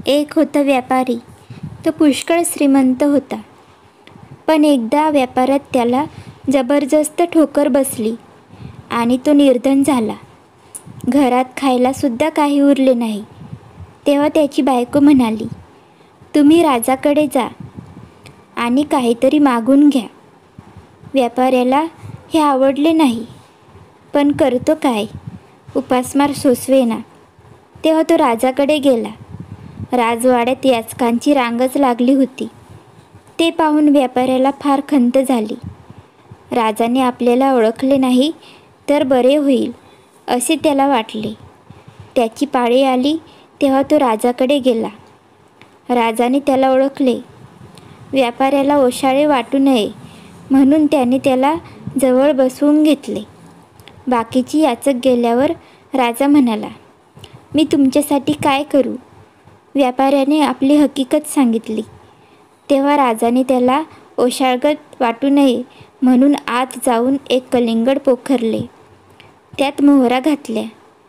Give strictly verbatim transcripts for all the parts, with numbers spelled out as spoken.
एक होता व्यापारी. तो पुष्कळ श्रीमंत होता. पण एकदा व्यापारात त्याला जबरदस्त ठोकर बसली आणि तो निर्धन झाला. घरात खायलासुद्धा काही उरले नाही. तेव्हा त्याची बायको म्हणाली, तुम्ही राजाकडे जा आणि काहीतरी मागून घ्या. व्यापाऱ्याला हे आवडले नाही, पण करतो काय, उपासमार सोसवेना. तेव्हा तो राजाकडे गेला. राजवाड्यात याचकांची रांगच लागली होती. ते पाहून व्यापाऱ्याला फार खंत झाली. राजाने आपल्याला ओळखले नाही तर बरे होईल असे त्याला वाटले. त्याची पाळी आली तेव्हा तो राजाकडे गेला. राजाने त्याला ओळखले. व्यापाऱ्याला ओशाळे वाटू नये म्हणून त्याने त्याला जवळ बसवून घेतले. बाकीची याचक गेल्यावर राजा म्हणाला, मी तुमच्यासाठी काय करू? व्यापाऱ्याने आपली हकीकत सांगितली. तेव्हा राजाने त्याला ओशाळगत वाटू नये म्हणून आत जाऊन एक कलिंगड पोखरले. त्यात मोहरा घातल्या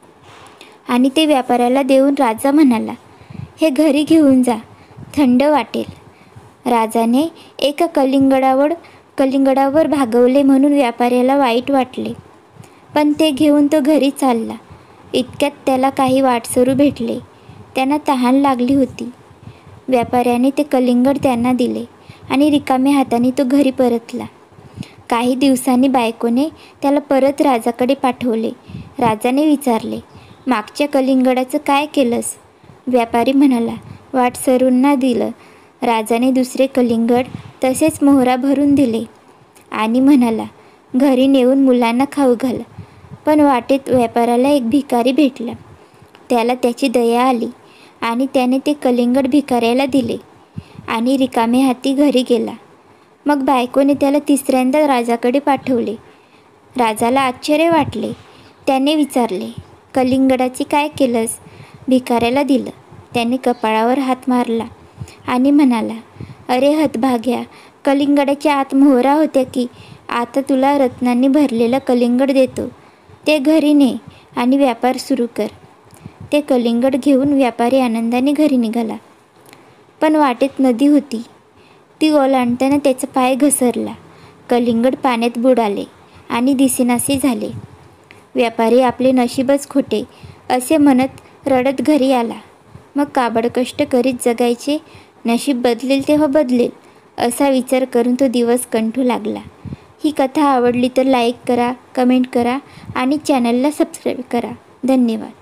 आणि ते व्यापाऱ्याला देऊन राजा म्हणाला, हे घरी घेऊन जा, थंड वाटेल. राजाने एका कलिंगडावर कलिंगडावर भागवले म्हणून व्यापाऱ्याला वाईट वाटले. पण ते घेऊन तो घरी चालला. इतक्यात त्याला काही वाटसरू भेटले. त्यांना तहान लागली होती. व्यापाऱ्याने ते कलिंगड त्यांना दिले आणि रिकाम्या हाताने तो घरी परतला. काही दिवसांनी बायकोने त्याला परत राजाकडे पाठवले. राजाने विचारले, मागच्या कलिंगडाचं काय केलंस? व्यापारी म्हणाला, वाटसरूंना दिलं. राजाने दुसरे कलिंगड तसेच मोहरा भरून दिले आणि म्हणाला, घरी नेऊन मुलांना खाऊ घाल. पण वाटेत व्यापाऱ्याला एक भिकारी भेटला. त्याला त्याची दया आली आणि त्याने ते कलिंगड भिकाऱ्याला दिले आणि रिकामे हाती घरी गेला. मग बायकोने त्याला तिसऱ्यांदा राजाकडे पाठवले. राजाला आश्चर्य वाटले. त्याने विचारले, कलिंगडाचे काय केलंस? भिकाऱ्याला दिलं. त्याने कपाळावर हात मारला आणि म्हणाला, अरे हतभाग्या, कलिंगडाच्या आत मोहरा होत्या की. आता तुला रत्नांनी भरलेलं कलिंगड देतो. ते घरी ने आणि व्यापार सुरू कर. ते कलिंगड घेऊन व्यापारी आनंदाने घरी निघाला. पण वाटेत नदी होती. ती ओलांडताना त्याचा पाय घसरला. कलिंगड पाण्यात बुडाले आणि दिसेनासे झाले. व्यापारी आपले नशीबच खोटे असे म्हणत रडत घरी आला. मग काबड कष्ट करीत जगायचे, नशीब बदलेल तेव्हा बदलेल असा विचार करून तो दिवस कंठू लागला. ही कथा आवडली तर लाईक करा, कमेंट करा आणि चॅनलला सबस्क्राईब करा. धन्यवाद.